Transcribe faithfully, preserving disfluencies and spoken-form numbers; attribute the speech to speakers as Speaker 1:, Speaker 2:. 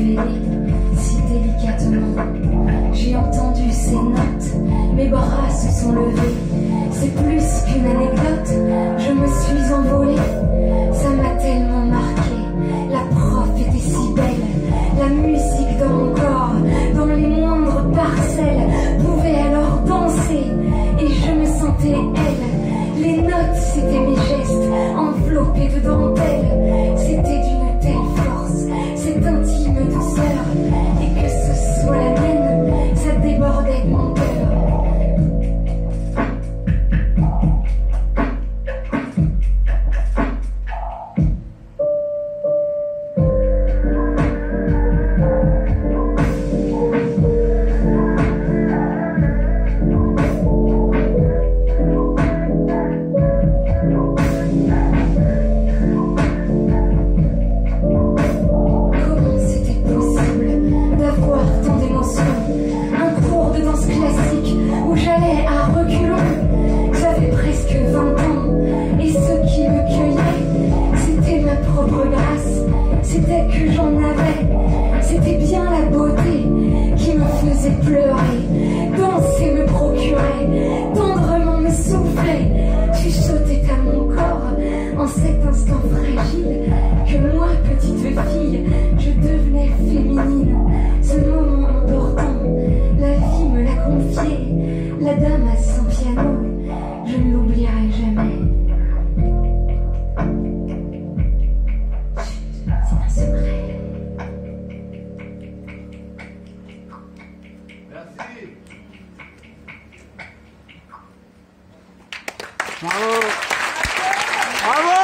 Speaker 1: réveillée si délicatement. J'ai entendu ces notes, mes bras se sont levés. C'est plus qu'une anecdote, je me suis envolée. Ça m'a tellement marqué, la prof était si belle. La musique dans mon corps, dans les moindres parcelles, pouvait alors danser et je me sentais elle. Les notes c'était mes gestes, enveloppés de dentelle. C'était d'une telle force, cette intime douceur, et que ce soit la mienne, ça débordait de mon cœur. C'était que j'en avais, c'était bien la beauté qui me faisait pleurer. Danser me procurait, tendrement me soufflait, chuchotait à mon corps en cet instant fragile que moi, petite fille, je devenais féminine. Ce moment important, la vie me l'a confié, la dame à son piano, je ne l'oublierai jamais.
Speaker 2: Bravo. Bravo.